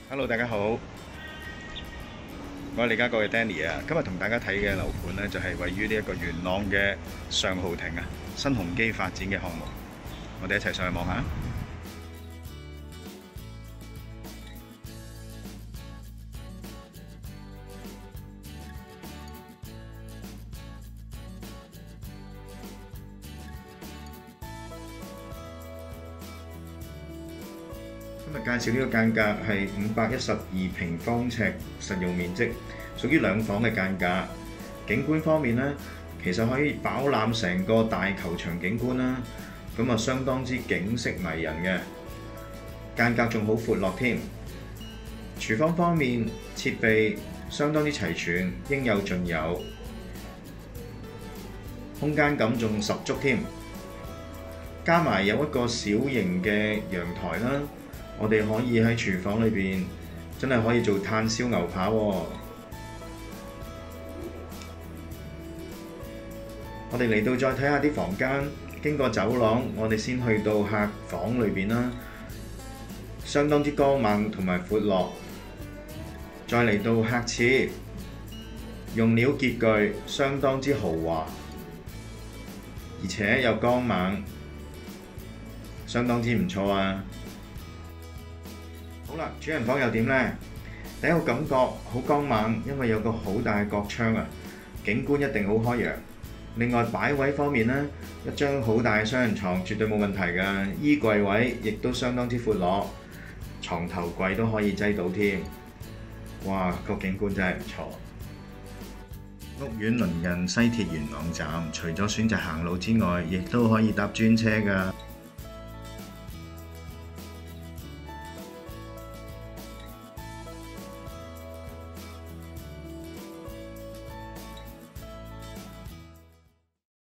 Hello，大家好，我係利嘉閣嘅 Danny 啊。今日同大家睇嘅樓盤呢，就係位於呢一個元朗嘅上豪庭啊，新鴻基發展嘅項目。我哋一齊上去望下。今日介紹呢個間隔係512平方尺實用面積，屬於兩房嘅間隔。景觀方面呢，其實可以飽覽成個大球場景觀啦，咁啊相當之景色迷人嘅。間隔仲好闊落添。廚房方面設備相當之齊全，應有盡有，空間感仲十足添。加埋有一個小型嘅陽台啦。我哋可以喺廚房裏邊真係可以做炭燒牛扒喎。我哋嚟到再睇下啲房間，經過走廊，我哋先去到客房裏邊啦，相當之光猛同埋闊落。再嚟到客廁，用料潔具，相當之豪華，而且又光猛，相當之唔錯啊！好啦，主人房又點呢？第一個感覺好光猛，因為有個好大嘅角窗啊，景觀一定好開揚。另外擺位方面呢，一張好大嘅雙人床絕對冇問題㗎，衣櫃位亦都相當之闊落，床頭櫃都可以擠到添。哇，個景觀真係唔錯。屋苑鄰近西鐵元朗站，除咗選擇行路之外，亦都可以搭專車㗎。